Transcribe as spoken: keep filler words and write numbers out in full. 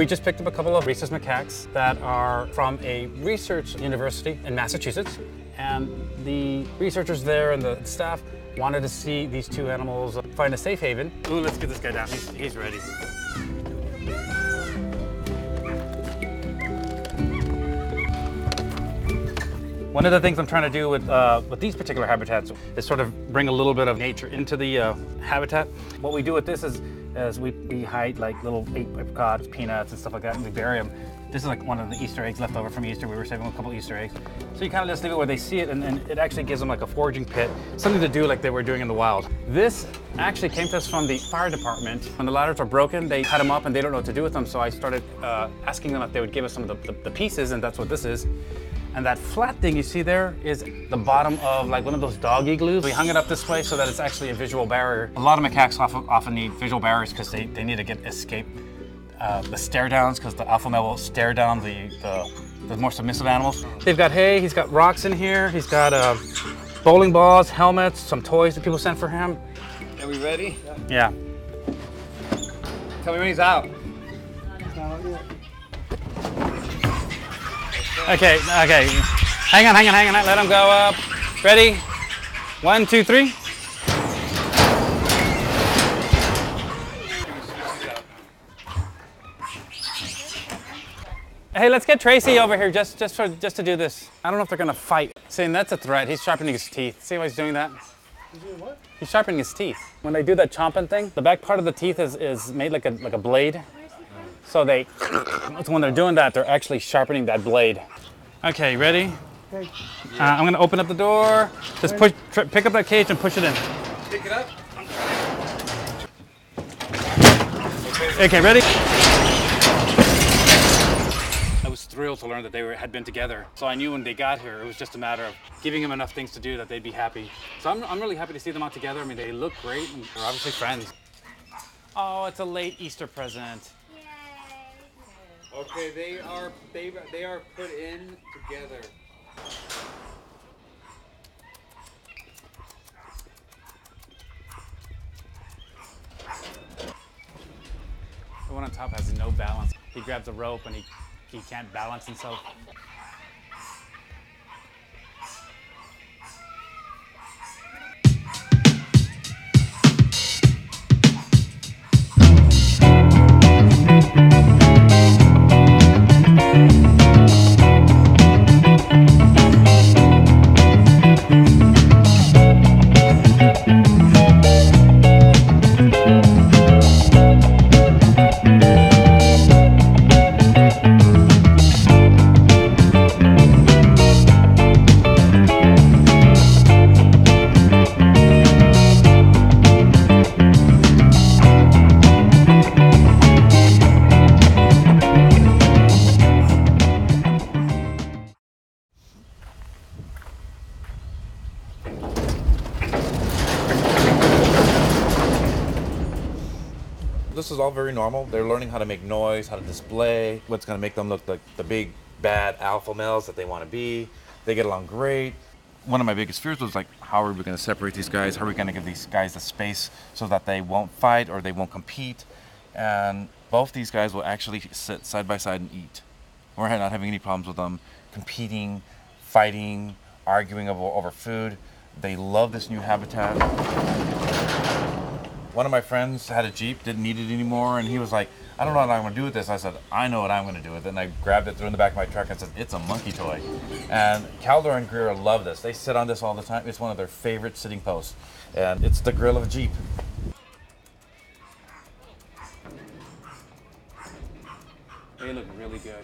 We just picked up a couple of Rhesus Macaques that are from a research university in Massachusetts. And the researchers there and the staff wanted to see these two animals find a safe haven. Ooh, let's get this guy down. He's, he's ready. One of the things I'm trying to do with, uh, with these particular habitats is sort of bring a little bit of nature into the uh, habitat. What we do with this is, is we, we hide like little apricots, peanuts, and stuff like that, and we bury them. This is like one of the Easter eggs left over from Easter. We were saving a couple Easter eggs. So you kind of just leave it where they see it, and, and it actually gives them like a foraging pit, something to do like they were doing in the wild. This actually came to us from the fire department. When the ladders are broken, they cut them up and they don't know what to do with them. So I started uh, asking them if they would give us some of the, the, the pieces, and that's what this is. And that flat thing you see there is the bottom of like one of those dog igloos. We hung it up this way so that it's actually a visual barrier. A lot of macaques often, often need visual barriers because they, they need to get escape uh, the stare downs, because the alpha male will stare down the, the, the more submissive animals. They've got hay, he's got rocks in here, he's got uh, bowling balls, helmets, some toys that people sent for him. Are we ready? Yeah. Tell me when he's out. Okay, okay. Hang on, hang on, hang on. Let him go up. Ready? One, two, three. Hey, let's get Tracy over here just, just, for, just to do this. I don't know if they're gonna fight. Saying that's a threat. He's sharpening his teeth. See why he's doing that? He's doing what? He's sharpening his teeth. When they do that chomping thing, the back part of the teeth is, is made like a, like a blade. So they, so when they're doing that, they're actually sharpening that blade. Okay, ready? Okay. Uh, I'm gonna open up the door. Just push, pick up that cage and push it in. Pick it up. Okay, ready? I was thrilled to learn that they were, had been together. So I knew when they got here, it was just a matter of giving them enough things to do that they'd be happy. So I'm, I'm really happy to see them out together. I mean, they look great and they're obviously friends. Oh, it's a late Easter present. Okay, they are they they are put in together. The one on top has no balance. He grabs a rope and he he can't balance himself. This is all very normal. They're learning how to make noise, how to display, what's going to make them look like the big, bad alpha males that they want to be. They get along great. One of my biggest fears was like, how are we going to separate these guys? How are we going to give these guys the space so that they won't fight or they won't compete? And both these guys will actually sit side by side and eat. We're not having any problems with them competing, fighting, arguing over, over food. They love this new habitat. One of my friends had a Jeep, didn't need it anymore, and he was like, I don't know what I'm gonna do with this. I said, I know what I'm gonna do with it. And I grabbed it, threw it in the back of my truck, and said, it's a monkey toy. And Calder and Greer love this. They sit on this all the time. It's one of their favorite sitting posts. And it's the grill of a Jeep. They look really good.